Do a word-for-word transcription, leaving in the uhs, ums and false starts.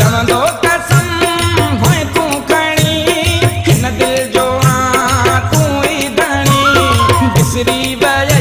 खवंदो कसम होए तू खणी हिन दिल जो आ तू ई धणी बिसरी वई